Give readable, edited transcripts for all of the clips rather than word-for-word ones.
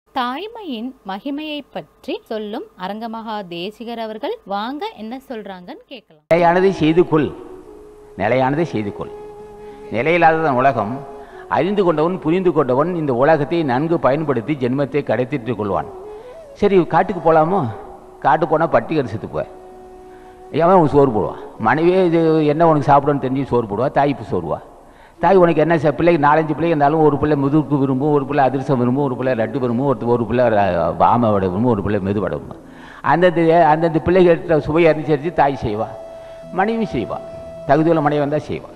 தாய்மையின் மகிமையை பற்றி சொல்லும் அரங்க மகா தேசிகர் அவர்கள் வாங்க என்ன சொல்றாங்கன்னு கேட்கலாம். நிலையானதை செய்து கொள், நிலையானதை செய்து கொள். நிலையில்லாத உலகம். அறிந்து கொண்டவன் புரிந்து கொண்டவன் இந்த உலகத்தை நன்கு பயன்படுத்தி ஜென்மத்தை கடைத்திட்டு கொள்வான். சரி, காட்டுக்கு போகலாமோ? காட்டு போனால் பட்டி கடிச்சத்துக்குவேன். அவன் உனக்கு சோறு போடுவான். மனைவியே இது என்ன உனக்கு சாப்பிடணும்னு தெரிஞ்சு சோறு போடுவா. தாய்ப்பு சோறுவா. தாய் உனக்கு என்ன பிள்ளைக்கு 4-5 பிள்ளைங்க இருந்தாலும் ஒரு பிள்ளை முதுகு விரும்பும், ஒரு பிள்ளை அதிரசம் விரும்பும், ஒரு பிள்ளை லட்டு விரும்பும், ஒரு பிள்ளை ஆமை வடை விரும்பும், ஒரு பிள்ளை மெதுவடை விரும்பும். அந்தந்த பிள்ளைகிட்ட சுவையை அனுசரித்து தாய் செய்வா, மனைவி செய்வா. தகுதியுள்ள மனைவி வந்தால் செய்வா.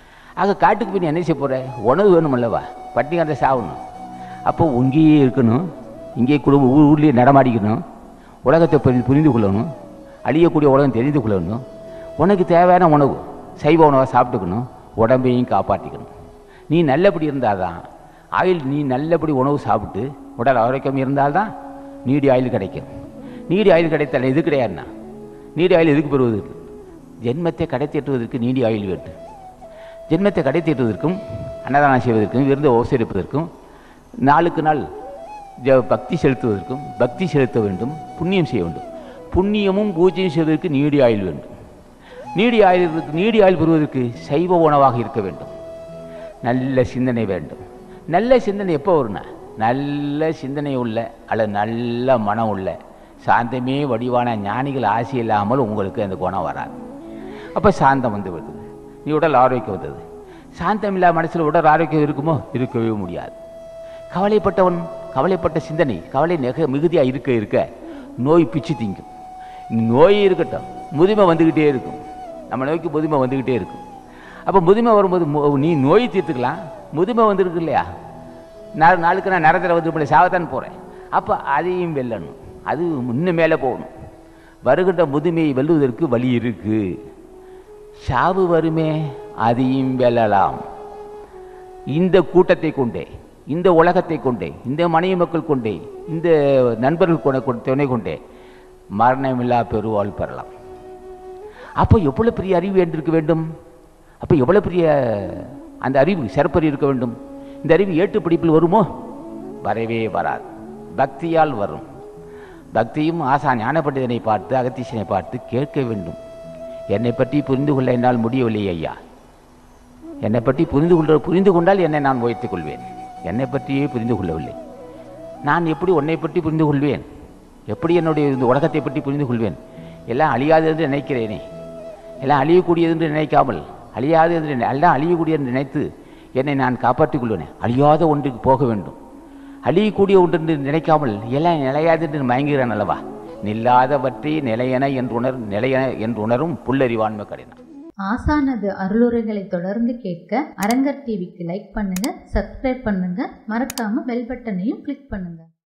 ஆக காட்டுக்கு போய் என்ன செய்ய போகிற? உணவு வேணுமல்லவா? பட்டினி அந்த சாகணும். அப்போ இங்கேயே இருக்கணும், இங்கேயே குடும்ப ஊர்லேயே நடமாடிக்கணும், உலகத்தை புரிந்து கொள்ளணும், அழியக்கூடிய உலகம் தெரிந்து கொள்ளணும். உனக்கு தேவையான உணவு சைவ உணவாக சாப்பிட்டுக்கணும், உடம்பையும் காப்பாற்றிக்கணும். நீ நல்லபடி இருந்தால் தான் ஆயில், நீ நல்லபடி உணவு சாப்பிட்டு உடல் ஆரோக்கியம் இருந்தால்தான் நீடி ஆயில் கிடைக்கும். நீடி ஆயில் கிடைத்தால் இது கிடையாதுண்ணா. நீடி ஆயில் எதுக்கு பெறுவதற்கு? ஜென்மத்தை கடைத்தேற்றுவதற்கு நீடி ஆயில் வேண்டும். ஜென்மத்தை கடைத்தேற்றுவதற்கும் அன்னதானம் செய்வதற்கும் விருந்து உபசரிப்பதற்கும் நாளுக்கு நாள் பக்தி செலுத்துவதற்கும் பக்தி செலுத்த வேண்டும், புண்ணியம் செய்ய வேண்டும். புண்ணியமும் பூஜையும் செய்வதற்கு நீடி ஆயில் வேண்டும். நீடி ஆயில் பெறுவதற்கு சைவ உணவாக இருக்க வேண்டும். நல்ல சிந்தனை வேண்டும். நல்ல சிந்தனை எப்போ வரும்னா, நல்ல சிந்தனை உள்ள அல்லது நல்ல மனம் உள்ள சாந்தமே வடிவான ஞானிகள் ஆசை இல்லாமல் உங்களுக்கு அந்த குணம் வராது. அப்போ சாந்தம் வந்து விடுது, நீ உடல் ஆரோக்கியம் வந்தது. சாந்தம் இல்லாத மனசில் உடல் ஆரோக்கியம் இருக்குமோ? இருக்கவே முடியாது. கவலைப்பட்டவன், கவலைப்பட்ட சிந்தனை, கவலை மிகுதியாக இருக்க நோய் பிச்சு திங்கும். நோய் இருக்கட்டும், முதுமை வந்துக்கிட்டே இருக்கும். நம்ம நோய்க்கு முதுமை வந்துக்கிட்டே இருக்கும். அப்போ முதுமை வரும்போது நீ நோய் தீர்த்துக்கலாம். முதுமை வந்துருக்கு இல்லையா? நாளுக்கு நான் நேரத்தில் வந்து சாவத்தான் போகிறேன். அப்போ அதையும் வெல்லணும். அது இன்னும் மேலே போகணும். வருகின்ற முதுமையை வெல்லுவதற்கு வழி இருக்குது. சாவு வருமே, அதையும் வெல்லலாம். இந்த கூட்டத்தை கொண்டே, இந்த உலகத்தை கொண்டே, இந்த மனைவி மக்கள் கொண்டே, இந்த நண்பர்கள் துணை கொண்டே மரணமில்லா பெருவாள் பெறலாம். அப்போ எவ்வளோ பெரிய அறிவு இருக்க வேண்டும்? அப்போ எவ்வளோ பெரிய அந்த அறிவு சிறப்பறி இருக்க வேண்டும்? இந்த அறிவு ஏட்டுப்பிடிப்பில் வருமோ? வரவே வராது. பக்தியால் வரும். பக்தியும் ஞான பண்டிதனை பார்த்து, அகத்தீசனை பார்த்து கேட்க வேண்டும். என்னை பற்றி புரிந்து கொள்ள என்னால் முடியவில்லை ஐயா. என்னை பற்றி புரிந்து கொண்டால் என்னை நான் உயர்த்திக் கொள்வேன். என்னை பற்றியே புரிந்து கொள்ளவில்லை. நான் எப்படி உன்னை பற்றி புரிந்து கொள்வேன்? எப்படி என்னுடைய இந்த உலகத்தை பற்றி புரிந்து கொள்வேன்? எல்லாம் அழியாது என்று நினைக்கிறேனே, எல்லாம் அழியக்கூடியது என்று நினைக்காமல், அழியாது என்று எல்லாம் அழியக்கூடியது என்று நினைத்து என்னை நான் காப்பாற்றிக் கொள்வேனே. அழியாத ஒன்றுக்கு போக வேண்டும். அழியக்கூடிய ஒன்று என்று நினைக்காமல் எல்லாம் நிலையாது என்று மயங்குகிறான் அல்லவா? நில்லாதவற்றை நிலையென என்று உணரும் புல்லறிவான்மை கடினம். ஆசானது அருளுரைகளை தொடர்ந்து கேட்க அரங்கர் டிவிக்கு லைக் பண்ணுங்க, சப்ஸ்கிரைப் பண்ணுங்க, மறக்காம பெல் பட்டனையும் கிளிக் பண்ணுங்க.